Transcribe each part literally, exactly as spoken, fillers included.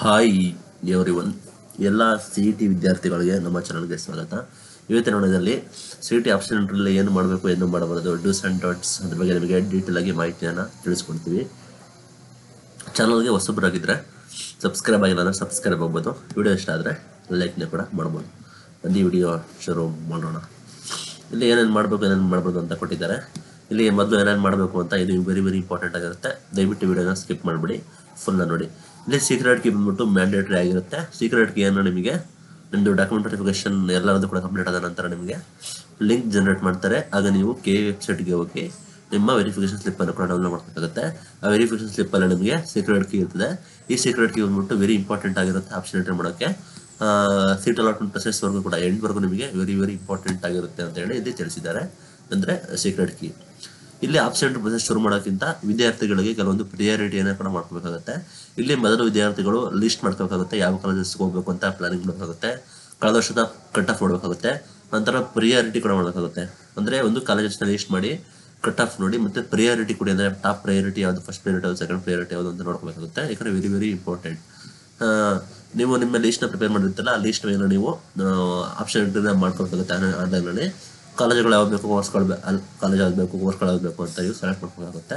Hi everyone, ಎಲ್ಲ C E T ವಿದ್ಯಾರ್ಥಿಗಳಿಗೆ ನಮ್ಮ ಚಾನಲ್ಗೆ ಸ್ವಾಗತ. ಇವತ್ತಿನ ವಿಡಿಯೋದಲ್ಲಿ ಸಿ ಇ ಟಿ ಆಪ್ಷನ್ ಎಂಟ್ರಿಯಲ್ಲಿ ಏನು ಮಾಡಬೇಕು, ಏನು ಮಾಡಬಾರದು, ಡೂಸ್ ಆ್ಯಂಡ್ ಡಾಟ್ಸ್ ಅದ್ರ ಬಗ್ಗೆ ನಿಮಗೆ ಡೀಟೇಲ್ ಆಗಿ ಮಾಹಿತಿಯನ್ನು ತಿಳಿಸ್ಕೊಡ್ತೀವಿ. ಚಾನಲ್ಗೆ ಹೊಸಬರಾಗಿದ್ದರೆ ಸಬ್ಸ್ಕ್ರೈಬ್ ಆಗಿಲ್ಲ ಅಂದರೆ ಸಬ್ಸ್ಕ್ರೈಬ್ ಆಗ್ಬೋದು. ವಿಡಿಯೋ ಇಷ್ಟ ಆದರೆ ಲೈಕ್ನ ಕೂಡ ಮಾಡ್ಬೋದು. ಬನ್ನಿ ವಿಡಿಯೋ ಶುರು ಮಾಡೋಣ. ಇಲ್ಲಿ ಏನೇನು ಮಾಡಬೇಕು, ಏನೇನು ಮಾಡ್ಬೋದು ಅಂತ ಕೊಟ್ಟಿದ್ದಾರೆ. ಇಲ್ಲಿ ಮೊದಲು ಏನೇನು ಮಾಡಬೇಕು ಅಂತ ಇದು ವೆರಿ ವೆರಿ ಇಂಪಾರ್ಟೆಂಟ್ ಆಗಿರುತ್ತೆ. ದಯವಿಟ್ಟು ವಿಡಿಯೋನ ಸ್ಕಿಪ್ ಮಾಡಿಬಿಡಿ, ಫುಲ್ನ ನೋಡಿ. ಇಲ್ಲಿ ಸೀಕ್ರೆಟ್ ಕೀ ಬಂದ್ಬಿಟ್ಟು ಮ್ಯಾಂಡೇಟ್ರಿ ಆಗಿರುತ್ತೆ. ಸೀಕ್ರೆಟ್ ಕೀ ಅನ್ನು ನಿಮಗೆ ನಿಮ್ಮದು ಡಾಕ್ಯುಮೆಂಟ್ ವೆರಿಫಿಕೇಶನ್ ಎಲ್ಲರದ್ದು ಕೂಡ ಕಂಪ್ಲೀಟ್ ಆದ ನಂತರ ನಿಮಗೆ ಲಿಂಕ್ ಜನರೇಟ್ ಮಾಡ್ತಾರೆ. ಆಗ ನೀವು ಕೆ ವೆಬ್ಸೈಟ್ಗೆ ಹೋಗಿ ನಿಮ್ಮ ವೆರಿಫಿಕೇಶನ್ ಸ್ಲಿಪ್ಪನ್ನು ಕೂಡ ಡೌನ್ಲೋಡ್ ಮಾಡಬೇಕಾಗುತ್ತೆ. ಆ ವೆರಿಫಿಕೇಶನ್ ಸ್ಲಿಪ್ಪಲ್ಲಿ ನಿಮಗೆ ಸೀಕ್ರೆಟ್ ಕೀ ಇರ್ತದೆ. ಈ ಸೀಕ್ರೆಟ್ ಕೀ ಬಂದ್ಬಿಟ್ಟು ವೆರಿ ಇಂಪಾರ್ಟೆಂಟ್ ಆಗಿರುತ್ತೆ ಆಪ್ಷನ್ ಎಂಟ್ರಿ ಮಾಡೋಕ್ಕೆ. ಸೀಟ್ ಅಲಾಟ್ಮೆಂಟ್ ಪ್ರೊಸೆಸ್ವರೆಗೂ ಕೂಡ ಎಂಡ್ವರೆಗೂ ನಿಮಗೆ ವೆರಿ ವೆರಿ ಇಂಪಾರ್ಟೆಂಟ್ ಆಗಿರುತ್ತೆ ಅಂತ ಹೇಳಿ ಇಲ್ಲಿ ತಿಳಿಸಿದ್ದಾರೆ. ಅಂದರೆ ಸೀಕ್ರೆಟ್ ಕೀ. ಇಲ್ಲಿ ಆಪ್ಷನ್ ಎಂಟ್ರಿ ಪ್ರೊಸೆಸ್ ಶುರು ಮಾಡೋಕ್ಕಿಂತ ವಿದ್ಯಾರ್ಥಿಗಳಿಗೆ ಕೆಲವೊಂದು ಪ್ರಿಯಾರಿಟಿಯನ್ನು ಕೂಡ ಮಾಡ್ಕೋಬೇಕಾಗುತ್ತೆ. ಇಲ್ಲಿ ಮೊದಲು ವಿದ್ಯಾರ್ಥಿಗಳು ಲಿಸ್ಟ್ ಮಾಡ್ಕೋಬೇಕಾಗುತ್ತೆ, ಯಾವ ಕಾಲೇಜಸ್ಗೆ ಹೋಗಬೇಕು ಅಂತ ಪ್ಲಾನಿಂಗ್ ಮಾಡಬೇಕಾಗುತ್ತೆ. ಕಳೆದ ವರ್ಷದ ಕಟ್ ಆಫ್ ಮಾಡಬೇಕಾಗುತ್ತೆ. ನಂತರ ಪ್ರಿಯಾರಿಟಿ ಕೂಡ ಮಾಡಬೇಕಾಗುತ್ತೆ. ಅಂದರೆ ಒಂದು ಕಾಲೇಜಸ್ನ ಲಿಸ್ಟ್ ಮಾಡಿ ಕಟ್ ಆಫ್ ನೋಡಿ, ಮತ್ತು ಪ್ರಿಯಾರಿಟಿ ಕೂಡ ಅಂದರೆ ಟಾಪ್ ಪ್ರಯಾರಿಟಿ ಯಾವುದು, ಫಸ್ಟ್ ಪ್ರಯಾರಿಟಿ ಯಾವುದು, ಸೆಕೆಂಡ್ ಪ್ರಯಾರಿಟಿ ಯಾವುದು ಅಂತ ನೋಡ್ಕೋಬೇಕಾಗುತ್ತೆ. ಯಾಕಂದರೆ ವೆರಿ ವೆರಿ ಇಂಪಾರ್ಟೆಂಟ್. ನೀವು ನಿಮ್ಮ ಲೀಸ್ಟ್ನ ಪ್ರಿಪೇರ್ ಮಾಡಿರ್ತೀರಲ್ಲ, ಆ ಲೀಸ್ಟ್ ಮೇಲೆ ನೀವು ಆಪ್ಷನ್ ಎಂಟ್ರಿನ ಮಾಡ್ಕೋಬೇಕಾಗುತ್ತೆ ಆನ್ಲೈನಲ್ಲಿ. ಕಾಲೇಜುಗಳು ಯಾವ್ದು ಬೇಕು, ಕೋರ್ಸ್ಗಳು ಅಲ್ಲಿ ಕಾಲೇಜ್ ಯಾವ್ದು ಬೇಕು, ಕೋರ್ಸ್ಗಳು ಯಾವ್ದು ಬೇಕು ಅಂತ ನೀವು ಸೆಲೆಕ್ಟ್ ಮಾಡ್ಕೋಬೇಕಾಗುತ್ತೆ.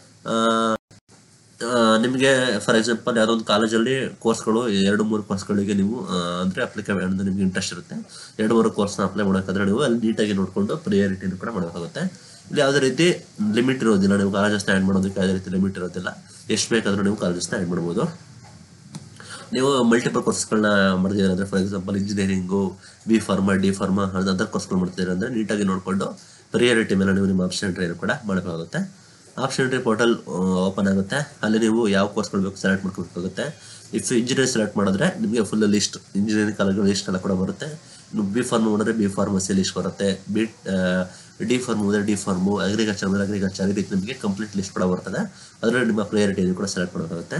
ನಿಮಗೆ ಫಾರ್ ಎಕ್ಸಾಂಪಲ್ ಯಾವುದೋ ಒಂದು ಕಾಲೇಜಲ್ಲಿ ಕೋರ್ಸ್ಗಳು ಎರಡು ಮೂರು ಕೋರ್ಸ್ಗಳಿಗೆ ನೀವು ಅಂದರೆ ಅಪ್ಲಿಕೇಬಲ್ ಅಂದರೆ ನಿಮ್ಗೆ ಇಂಟ್ರೆಸ್ಟ್ ಇರುತ್ತೆ. ಎರಡು ಮೂರು ಕೋರ್ಸ್ನ ಅಪ್ಲೈ ಮಾಡೋಕ್ಕಾದ್ರೆ ನೀವು ಅಲ್ಲಿ ನೀಟಾಗಿ ನೋಡಿಕೊಂಡು ಪ್ರಿಯಾರಿಟಿನೂ ಕೂಡ ಮಾಡಬೇಕಾಗುತ್ತೆ. ಇಲ್ಲಿ ಯಾವುದೇ ರೀತಿ ಲಿಮಿಟ್ ಇರೋದಿಲ್ಲ. ನೀವು ಕಾಲೇಜಸ್ನ ಆ್ಯಡ್ ಮಾಡೋದಕ್ಕೆ ಯಾವುದೇ ರೀತಿ ಲಿಮಿಟ್ ಇರೋದಿಲ್ಲ. ಎಷ್ಟು ಬೇಕಾದರೂ ನೀವು ಕಾಲೇಜಸ್ನ ಆ್ಯಡ್ ಮಾಡ್ಬೋದು. ನೀವು ಮಲ್ಟಿಪಲ್ ಕೋರ್ಸ್ಗಳನ್ನ ಮಾಡ್ತೀರ ಅಂದರೆ for example engineering, B pharma, D pharma other ಕೋರ್ಸ್ಗಳು ಮಾಡ್ತೀರ ಅಂದರೆ ನೀಟಾಗಿ ನೋಡಿಕೊಂಡು ಪ್ರಿಯಾರಿಟಿ ಮೇಲೆ ನೀವು ನಿಮ್ಮ ಆಪ್ಷನ್ ಎಂಟ್ರಿಯನ್ನು ಕೂಡ ಮಾಡಬೇಕಾಗುತ್ತೆ. ಆಪ್ಷನ್ ಎಂಟ್ರಿ ಪೋರ್ಟಲ್ ಓಪನ್ ಆಗುತ್ತೆ. ಅಲ್ಲಿ ನೀವು ಯಾವ ಕೋರ್ಸ್ಗಳು ಬೇಕು ಸೆಲೆಕ್ಟ್ ಮಾಡ್ಕೋಬೇಕಾಗುತ್ತೆ. ಇಫ್ ಇಂಜಿನಿಯರಿಂಗ್ ಸೆಲೆಕ್ಟ್ ಮಾಡಿದ್ರೆ ನಿಮಗೆ ಫುಲ್ ಲಿಸ್ಟ್ ಇಂಜಿನಿಯರಿಂಗ್ ಕಾಲೇಜ್ಗಳ ಲಿಸ್ಟ್ ಎಲ್ಲ ಕೂಡ ಬರುತ್ತೆ. ನೀವು ಬಿ ಫಾರ್ಮ್ ಮಾಡಿದ್ರೆ ಬಿ ಫಾರ್ಮಸಿ ಲಿಸ್ಟ್ ಬರುತ್ತೆ. ಬಿ ಡಿ ಫಾರ್ಮ್ ಹೋದರೆ ಡಿ ಫಾರ್ಮು, ಅಗ್ರಿಕಲ್ಚರ್ ಅಂದರೆ ಅಗ್ರಿಕಲ್ಚರ್, ಈ ರೀತಿ ನಿಮಗೆ ಕಂಪ್ಲೀಟ್ ಲಿಸ್ಟ್ ಕೂಡ ಬರ್ತದೆ. ಅದರಲ್ಲಿ ನಿಮ್ಮ ಪ್ರಿಯಾರಿಟಿಯನ್ನು ಕೂಡ ಸೆಲೆಕ್ಟ್ ಮಾಡಬೇಕಾಗುತ್ತೆ.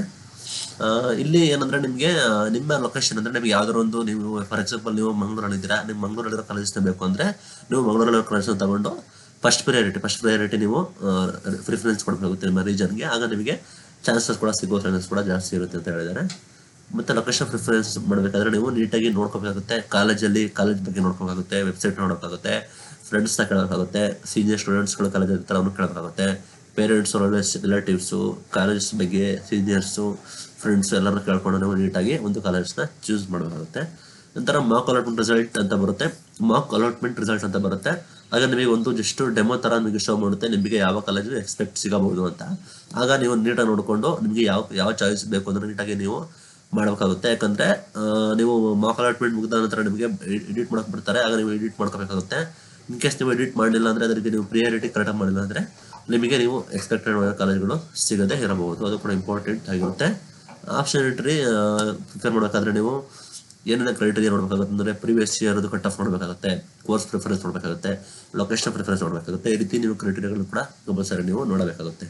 ಇಲ್ಲಿ ಏನಂದ್ರೆ ನಿಮಗೆ ನಿಮ್ಮ ಲೊಕೇಶನ್ ಅಂದರೆ ನಿಮಗೆ ಯಾವ್ದಾದ್ರು ಒಂದು, ನೀವು ಫಾರ್ ಎಕ್ಸಾಂಪಲ್ ನೀವು ಮಂಗಳೂರಲ್ಲಿ ಇದ್ದೀರಾ, ನಿಮ್ಮ ಮಂಗಳೂರಲ್ಲಿರೋ ಕಾಲೇಜಸ್ನ ಬೇಕು ಅಂದರೆ ನೀವು ಮಂಗಳೂರಲ್ಲಿರೋ ಕಾಲೇಜನ್ನ ತಗೊಂಡು ಫಸ್ಟ್ ಪ್ರಿಯಾರಿಟಿ ಫಸ್ಟ್ ಪ್ರಿಯಾರಿಟಿ ನೀವು ಪ್ರಿಫರೆನ್ಸ್ ಕೊಡಬೇಕಾಗುತ್ತೆ ನಿಮ್ಮ ರೀಜನ್ಗೆ. ಆಗ ನಿಮಗೆ ಚಾನ್ಸಸ್ ಕೂಡ ಸಿಗೋ ಚಾನ್ಸಸ್ ಕೂಡ ಜಾಸ್ತಿ ಇರುತ್ತೆ ಅಂತ ಹೇಳಿದ್ದಾರೆ. ಮತ್ತು ಲೊಕೇಶನ್ ಪ್ರಿಫರೆನ್ಸ್ ಮಾಡಬೇಕಾದ್ರೆ ನೀವು ನೀಟಾಗಿ ನೋಡ್ಕೋಬೇಕಾಗುತ್ತೆ. ಕಾಲೇಜಲ್ಲಿ ಕಾಲೇಜ್ ಬಗ್ಗೆ ನೋಡ್ಕೋಬೇಕಾಗುತ್ತೆ, ವೆಬ್ಸೈಟ್ ನೋಡೋಕ್ಕಾಗುತ್ತೆ, ಫ್ರೆಂಡ್ಸ್ನ ಕೇಳೋಕ್ಕಾಗುತ್ತೆ, ಸೀನಿಯರ್ ಸ್ಟೂಡೆಂಟ್ಸ್ಗಳು ಕಾಲೇಜ್ ಇರ್ತಾರೆ ಅವ್ರನ್ನ ಕೇಳೋಕ್ಕಾಗುತ್ತೆ, ಪೇರೆಂಟ್ಸ್, ರಿಲೇಟಿವ್ಸು, ಕಾಲೇಜಸ್ ಬಗ್ಗೆ ಸೀನಿಯರ್ಸು, ಫ್ರೆಂಡ್ಸು ಎಲ್ಲರನ್ನ ಕೇಳ್ಕೊಂಡು ನಾವು ನೀಟಾಗಿ ಒಂದು ಕಾಲೇಜಸ್ನ ಚೂಸ್ ಮಾಡಬೇಕಾಗುತ್ತೆ. ನಂತರ ಮಾಕ್ ಅಲಾಟ್ಮೆಂಟ್ ರಿಸಲ್ಟ್ ಅಂತ ಬರುತ್ತೆ. ಮಾಕ್ ಅಲಾಟ್ಮೆಂಟ್ ರಿಸಲ್ಟ್ ಅಂತ ಬರುತ್ತೆ. ಆಗ ನಿಮಗೆ ಒಂದು ಜಸ್ಟ್ ಡೆಮೋ ಥರ ನಿಮಗೆ ಶೋ ಮಾಡುತ್ತೆ, ನಿಮಗೆ ಯಾವ ಕಾಲೇಜು ಎಕ್ಸ್ಪೆಕ್ಟ್ ಸಿಗಬಹುದು ಅಂತ. ಆಗ ನೀವು ನೀಟಾಗಿ ನೋಡಿಕೊಂಡು ನಿಮಗೆ ಯಾವ ಯಾವ ಚಾಯ್ಸ್ ಬೇಕು ಅಂದರೆ ನೀಟಾಗಿ ನೀವು ಮಾಡಬೇಕಾಗುತ್ತೆ. ಯಾಕಂದರೆ ನೀವು ಮಾಕ್ ಅಲಾಟ್ಮೆಂಟ್ ಮುಗಿದ ನಂತರ ನಿಮಗೆ ಎಡಿಟ್ ಮಾಡೋಕೆ ಬಿಡ್ತಾರೆ. ಆಗ ನೀವು ಎಡಿಟ್ ಮಾಡ್ಕೋಬೇಕಾಗುತ್ತೆ. ಇನ್ ಕೇಸ್ ನೀವು ಎಡಿಟ್ ಮಾಡಲಿಲ್ಲ ಅಂದರೆ ಅದೇ ರೀತಿ ನೀವು ಪ್ರಿಯಾರಿಟಿ ಕರೆಕ್ಟಾಗಿ ಮಾಡಿಲ್ಲ ಅಂದರೆ ನಿಮಗೆ ನೀವು ಎಕ್ಸ್ಪೆಕ್ಟೆಡ್ ಕಾಲೇಜ್ಗಳು ಸಿಗದೆ ಇರಬಹುದು. ಅದು ಕೂಡ ಇಂಪಾರ್ಟೆಂಟ್ ಆಗಿರುತ್ತೆ. ಆಪ್ಷನ್ ಎಂಟ್ರಿ ಪ್ರಿಪೇರ್ ಮಾಡಬೇಕಾದ್ರೆ ನೀವು ಏನೇನು ಕ್ರೈಟೀರಿಯಾ ನೋಡಬೇಕಾಗುತ್ತೆ ಅಂದರೆ ಪ್ರೀವಿಯಸ್ ಇಯರ್ದು ಕಟ್ ಆಫ್ ನೋಡಬೇಕಾಗುತ್ತೆ, ಕೋರ್ಸ್ ಪ್ರಿಫರೆನ್ಸ್ ನೋಡಬೇಕಾಗುತ್ತೆ, ಲೊಕೇಶನ್ ಪ್ರಿಫರೆನ್ಸ್ ನೋಡಬೇಕಾಗುತ್ತೆ. ಈ ರೀತಿ ನೀವು ಕ್ರೈಟೀರಿಯಾಗಳು ಕೂಡ ಕಂಪಲ್ಸರಿ ನೀವು ನೋಡಬೇಕಾಗುತ್ತೆ.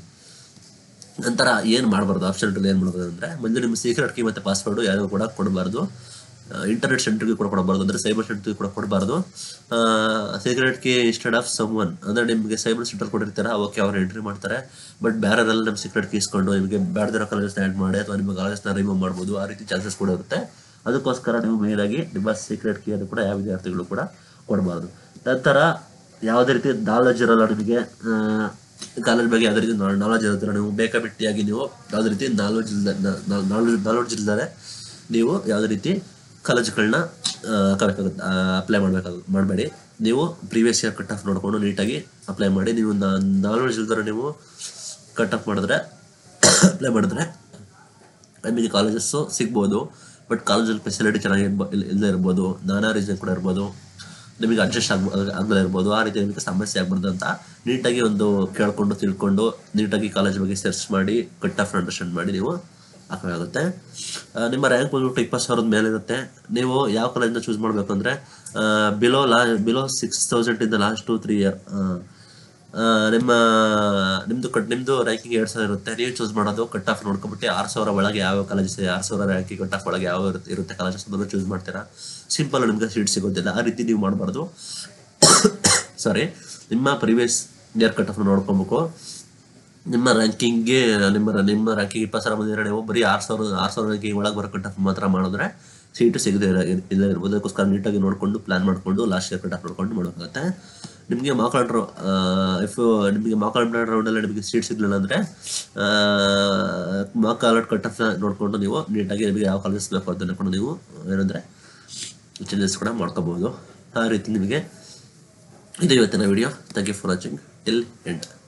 ನಂತರ ಏನು ಮಾಡಬಾರ್ದು ಆಪ್ಷನ್ ಎಂಟ್ರಿಯಲ್ಲಿ ಏನು ಮಾಡಬಾರ್ದು ಅಂದರೆ ಮೊದಲು ನಿಮ್ಮ ಸೀಕ್ರೆಟ್ ಕೀ ಮತ್ತು ಪಾಸ್ವರ್ಡು ಯಾರಿಗೂ ಕೂಡ ಕೊಡಬಾರ್ದು. ಇಂಟರ್ನೆಟ್ ಸೆಂಟ್ರಿಗೆ ಕೂಡ ಕೊಡಬಾರ್ದು, ಅಂದರೆ ಸೈಬರ್ ಸೆಂಟ್ರಿಗೆ ಕೂಡ ಕೊಡಬಾರ್ದು. Secret key instead of some one ಅಂದರೆ ನಿಮಗೆ ಸೈಬರ್ ಸೆಂಟರ್ ಕೊಟ್ಟಿರ್ತಾರೆ, ಓಕೆ ಅವ್ರು ಎಂಟ್ರಿ ಮಾಡ್ತಾರೆ. ಬಟ್ ಬೇರೆಲ್ಲ ನಮ್ಮ ಸೀಕ್ರೆಟ್ ಕೀ ಇಸ್ಕೊಂಡು ನಿಮಗೆ ಬೇಡದಿರೋ ಕಾಲೇಜಸ್ನ ಆ್ಯಡ್ ಮಾಡಿ ಅಥವಾ ನಿಮ್ಮ ಕಾಲೇಜಸ್ನ ರಿಮೂವ್ ಮಾಡ್ಬೋದು. ಆ ರೀತಿ ಚಾನ್ಸಸ್ ಕೂಡ ಇರುತ್ತೆ. ಅದಕ್ಕೋಸ್ಕರ ನೀವು ಮೇಲಾಗಿ ನಿಮ್ಮ ಸೀಕ್ರೆಟ್ ಕೀಯನ್ನು ಕೂಡ ಯಾವ ವಿದ್ಯಾರ್ಥಿಗಳು ಕೂಡ ಕೊಡಬಾರ್ದು. ನಂತರ ಯಾವುದೇ ರೀತಿ ನಾಲೆಜ್ ಇರೋಲ್ಲ ನಿಮಗೆ, ಕಾಲೇಜ್ ಬಗ್ಗೆ ಯಾವುದೇ ರೀತಿ ನಾಲೆಜ್ ಇರೋದಿಲ್ಲ, ನೀವು ಬೇಕಾಬಿಟ್ಟಿಯಾಗಿ ನೀವು ಯಾವುದೇ ರೀತಿ ನಾಲೆಜ್ ಇಲ್ಲದೆ ನಾಲೆಜ್ ನಾಲೆಡ್ಜ್ ಇಲ್ಲದೆ ನೀವು ಯಾವುದೇ ರೀತಿ ಕಾಲೇಜ್ಗಳನ್ನ ಕಬೇಕಾಗುತ್ತೆ ಅಪ್ಲೈ ಮಾಡಬೇಕಾಗ ಮಾಡಬೇಡಿ. ನೀವು ಪ್ರೀವಿಯಸ್ ಇಯರ್ ಕಟ್ ಆಫ್ ನೋಡಿಕೊಂಡು ನೀಟಾಗಿ ಅಪ್ಲೈ ಮಾಡಿ. ನೀವು ನಾಲೆಡ್ಜ್ ಇಲ್ದರೆ ನೀವು ಕಟ್ ಆಫ್ ಮಾಡಿದ್ರೆ ಅಪ್ಲೈ ಮಾಡಿದ್ರೆ ನಿಮಗೆ ಕಾಲೇಜಸ್ಸು ಸಿಗ್ಬೋದು. ಬಟ್ ಕಾಲೇಜಲ್ಲಿ ಫೆಸಿಲಿಟಿ ಚೆನ್ನಾಗಿ ಇಲ್ಲದೆ ಇರ್ಬೋದು, ನಾನಾ ರೀಸನ್ ಕೂಡ ಇರ್ಬೋದು, ನಿಮಗೆ ಅಡ್ಜಸ್ಟ್ ಆಗ ಆಗದೇ ಇರ್ಬೋದು. ಆ ರೀತಿ ನಿಮಗೆ ಸಮಸ್ಯೆ ಆಗ್ಬಾರ್ದು ಅಂತ ನೀಟಾಗಿ ಒಂದು ಕೇಳಿಕೊಂಡು ತಿಳ್ಕೊಂಡು ನೀಟಾಗಿ ಕಾಲೇಜ್ ಬಗ್ಗೆ ಸರ್ಚ್ ಮಾಡಿ ಕಟ್ ಆಫ್ ಅಂಡರ್ಸ್ಟ್ಯಾಂಡ್ ಮಾಡಿ ನೀವು ಹಾಕಬೇಕಾಗುತ್ತೆ. ನಿಮ್ಮ ರ್ಯಾಂಕ್ ಬಂದ್ಬಿಟ್ಟು ಇಪ್ಪತ್ತು ಸಾವಿರದ ಮೇಲೆ ಇರುತ್ತೆ. ನೀವು ಯಾವ ಕಾಲೇಜನ್ನ ಚೂಸ್ ಮಾಡಬೇಕು ಅಂದರೆ ಬಿಲೋ ಲಾ ಬಿಲೋ ಸಿಕ್ಸ್ ತೌಸಂಡಿಂದ ಲಾಸ್ಟ್ ಟು ತ್ರೀ ಇಯರ್ ನಿಮ್ಮ ನಿಮ್ಮದು ಕಟ್ ನಿಮ್ಮದು ರ್ಯಾಂಕಿಂಗ್ ಎರಡು ಸಾವಿರ ಇರುತ್ತೆ. ನೀವು ಚೂಸ್ ಮಾಡೋದು ಕಟ್ ಆಫ್ ನೋಡ್ಕೊಬಿಟ್ಟು ಆರು ಸಾವಿರ ಒಳಗೆ ಯಾವ ಕಾಲೇಜಸ್ ಇದೆ, ಆರು ಸಾವಿರ ರ್ಯಾಂಕಿಂಗ್ ಕಟ್ ಆಫ್ ಒಳಗೆ ಯಾವ ಇರುತ್ತೆ ಕಾಲೇಜಸ್ ಅದನ್ನು ಚೂಸ್ ಮಾಡ್ತೀರಾ. ಸಿಂಪಲ್ ನಿಮಗೆ ಸೀಟ್ ಸಿಗೋದಿಲ್ಲ. ಆ ರೀತಿ ನೀವು ಮಾಡಬಾರ್ದು. ಸಾರಿ, ನಿಮ್ಮ ಪ್ರಿವಿಯಸ್ ಇಯರ್ ಕಟ್ ಆಫ್ ನೋಡ್ಕೊಬೇಕು. ನಿಮ್ಮ ರ್ಯಾಂಕಿಂಗ್ಗೆ ನಿಮ್ಮ ನಿಮ್ಮ ರ್ಯಾಂಕಿಂಗ್ ಇಪ್ಪತ್ತು ಸಾವಿರ ಬಂದಿರೋ ನೀವು ಬರೀ ಆರು ಸಾವಿರ ಆರು ಸಾವಿರ ರ್ಯಾಂಕಿಂಗ್ ಒಳಗೆ ಬರೋ ಕಟ್ ಆಫ್ ಮಾತ್ರ ಮಾಡಿದ್ರೆ ಸೀಟು ಸಿಗದೆ ಇಲ್ಲೇ ಇರ್ಬೋದು. ಅದಕ್ಕೋಸ್ಕರ ನೀಟಾಗಿ ನೋಡಿಕೊಂಡು ಪ್ಲಾನ್ ಮಾಡಿಕೊಂಡು ಲಾಸ್ಟ್ ಇಯರ್ ಕಟ್ ಆಫ್ ನೋಡ್ಕೊಂಡು ಮಾಡಬೇಕಾಗುತ್ತೆ. ನಿಮಗೆ ಮಾಕ್ ಆರ್ಡರ್ ಇಫ್ ನಿಮಗೆ ಮಾಕ್ ಆರ್ಡರ್ ರೌಂಡಲ್ಲಿ ನಿಮಗೆ ಸೀಟ್ ಸಿಗಲಿಲ್ಲ ಅಂದರೆ ಮಾಕ್ ಆರ್ಡರ್ ಕಟ್ ಆಫ್ ನೋಡಿಕೊಂಡು ನೀವು ನೀಟಾಗಿ ನಿಮಗೆ ಯಾವ ಕಾಲೇಜಸ್ ಬೇಕು ಅಂತ ನೋಡ್ಕೊಂಡು ನೀವು ಏನಂದರೆ ಚೇಂಜಸ್ ಕೂಡ ಮಾಡ್ಕೋಬೋದು. ಆ ರೀತಿ ನಿಮಗೆ ಇದು ಇವತ್ತಿನ ವಿಡಿಯೋ. Thank you for watching till end.